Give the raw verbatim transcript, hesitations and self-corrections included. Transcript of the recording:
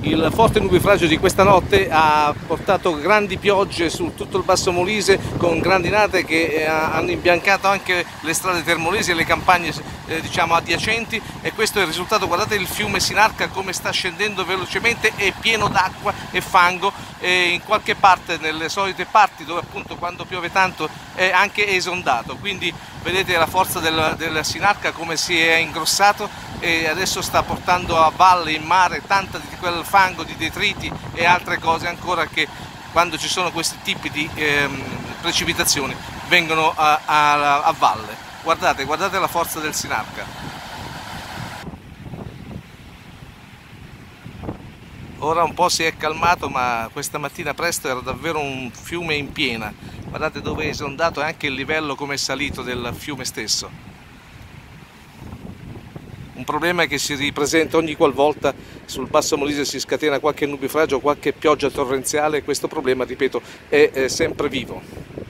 Il forte nubifragio di questa notte ha portato grandi piogge su tutto il Basso Molise con grandinate che hanno imbiancato anche le strade termolesi e le campagne eh, diciamo adiacenti, e questo è il risultato. Guardate il fiume Sinarca come sta scendendo velocemente, è pieno d'acqua e fango, e in qualche parte, nelle solite parti dove appunto quando piove tanto è anche esondato, quindi vedete la forza del, del Sinarca come si è ingrossato e adesso sta portando a valle, in mare, tanta di quel fango, di detriti e altre cose ancora che quando ci sono questi tipi di ehm, precipitazioni vengono a, a, a valle. Guardate, guardate la forza del Sinarca. Ora un po' si è calmato, ma questa mattina presto era davvero un fiume in piena. Guardate dove è esondato e anche il livello come è salito del fiume stesso. Un problema che si ripresenta ogni qualvolta sul Basso Molise si scatena qualche nubifragio o qualche pioggia torrenziale, e questo problema, ripeto, è, è sempre vivo.